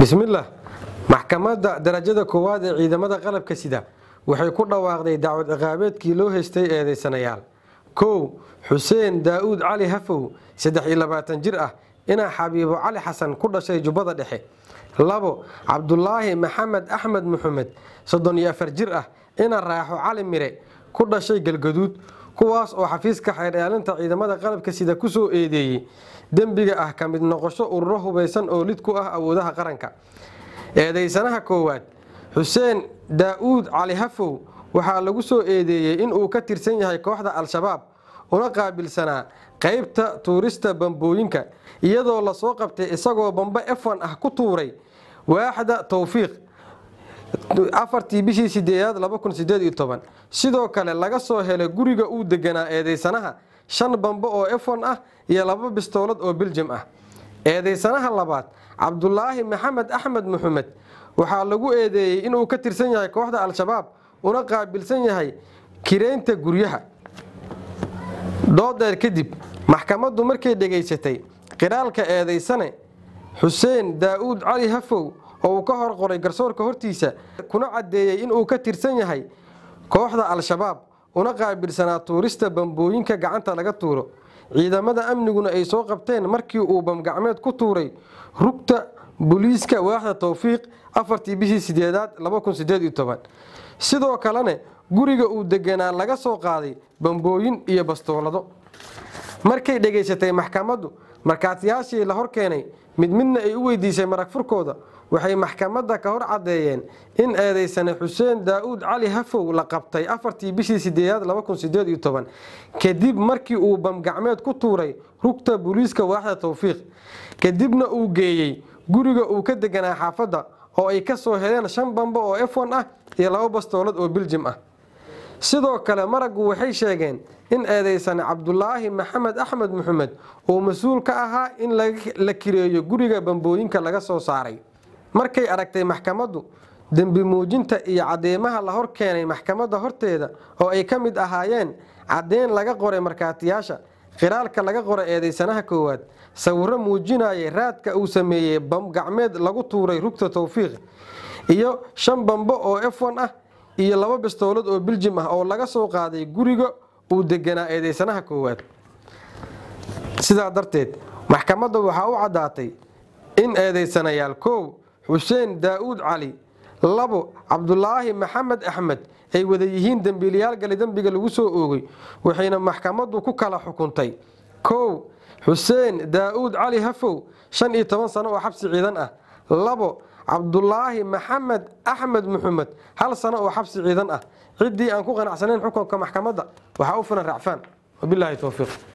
بسم الله محكمة درجة كواد عيدمدا قلب كسيدا waxay ku dhawaaqday dacwad ciqaabeedkii loo haystay eedeysanayaal xuseen daawud cali hafow 23 jir ah ina xabiibo cali xasan ku dhashay Jubbada Dhexe cabdullaahi maxamed axmed muhammad 34 jir ah ina raaxo cali mire ku dhashay Galgaduud kuwaas oo xafiiska xeeraalinta ciidamada qalabka sida ku soo eedeeyay dambiga ah kamid noqosho ururo hubeysan oo lid ku ah awoodaha qaranka eedeysanaha koowaad xuseen daawud cali hafow waxa lagu soo eedeeyay in uu ka tirsan yahay kooxda al-shabaab una qaabilsanaa qaybta tuurista bambooyinka iyadoo la soo qabtay isagoo bamba F1 ah ku tuuray waaxda tawfiiq 4 bishii 8 2018 sidoo kale laga soo helay guriga uu deganaa eedeysanaha 5 bambo oo F1 ah iyo 2 bistoolad oo Belgium ah eedeysanaha labaad cabdullaahi maxamed axmed muhammad waxa lagu eedeeyay inuu ka tirsan yahay kooxda al-shabaab una qaabilsan yahay kireynta guryaha doodeer kadib maxkamaddu markay dhageysatay qiraalka eedeysane xuseen daawud cali hafow oo ka hor qoray garsoorka hortiisa kuna cadeeyay inuu ka tirsan yahay kooxda al-shabaab una qaabilsanaa tuurista bambooyinka gacanta laga tuuro ciidamada amniguna ay soo qabteen markii uu bam gacmeed ku tuuray rugta booliiska waaxda tawfiiq 4 bishii 8 2018 sidoo kalena guriga uu deganaa laga soo qaaday bambooyin iyo bastoolado markay dhageysatay maxkamaddu markaatiyaashii la hor keenay midna ay u weydiisay marag furkooda waxay maxkamadda ka hor cadeeyeen in eedeysane xuseen daawud cali hafow la qabtay 4 bishii 8 2018 kadib markii uu bam gacmeed ku tuuray rugta booliiska waaxda tawfiiq kadibna uu geeyay guriga uu ka deganaa xaafadda oo ay ka soo heleen 5 bambo oo F1 ah iyo 2 bastoolad oo Belgium ah sidoo kale maragu waxay sheegeen in eedeysane cabdullaahi maxamed axmed muhammad oo mas'uul ka ahaa in la kireeyo guriga bambooyinka laga soo saaray markay aragtay maxkamaddu dambi muujinta iyo cadeemaha la hor keenay maxkamadda horteeda oo ay ka mid ahaayeen cadeen laga qoray markaatiyaasha qiraalka laga qoray eedeysanaha koowaad sawirro muujinaya raadka uu sameeyay bam gacmeed lagu tuuray rugta tawfiiq iyo 5 bambo oo F1 ah iyo 2 bistoolad oo Belgium ah oo laga soo qaaday guriga uu deganaa eedeysanaha koowaad sidaa darteed maxkamadda waxa uu cadaatay in eedeysanayaal xuseen daawud cali 2 cabdullaahi maxamed axmed ay wada yihiin dambiilayaal gal dambiga lagu soo oogay waxayna maxkamaddu ku kala xukuntay xuseen daawud cali hafow 15 sano oo xabsi ciidan ah 2 cabdullaahi maxamed axmed muhammad 1 sano oo xabsi ciidan ah cidii aan ku qanacsanayn xukunka maxkamadda waxa uu filan raacfaan wabillahi tawfiiq